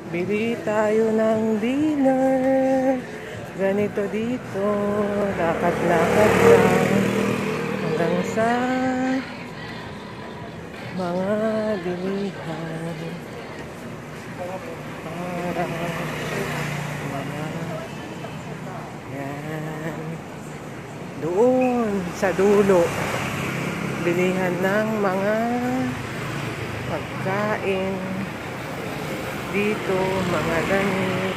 Bili tayo ng dinner. Ganito dito. Lakad-lakad lang. Hanggang sa mga bilihan. Para mga yan. Doon sa dulo. Bilihan ng mga pagkain. Dito, mga damit.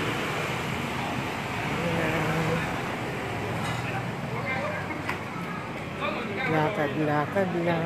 Ayan. Lakad-lakad lang.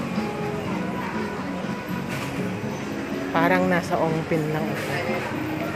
Parang nasa Ongpin lang ako.